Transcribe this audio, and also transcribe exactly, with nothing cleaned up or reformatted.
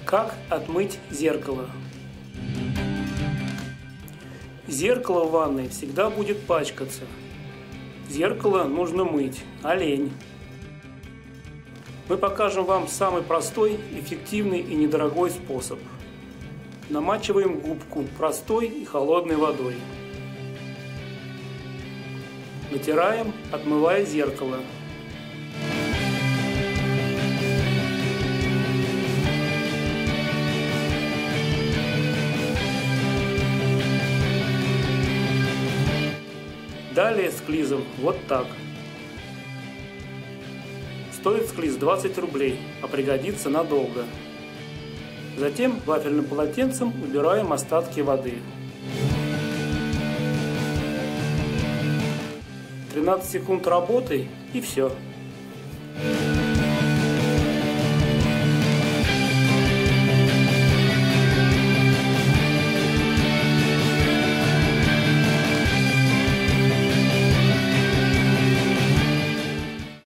Как отмыть зеркало? Зеркало в ванной всегда будет пачкаться. Зеркало нужно мыть, а лень. Мы покажем вам самый простой, эффективный и недорогой способ. Намачиваем губку простой и холодной водой. Натираем, отмывая зеркало. Далее склизом вот так. Стоит склиз двадцать рублей, а пригодится надолго. Затем вафельным полотенцем убираем остатки воды. тринадцать секунд работы и все.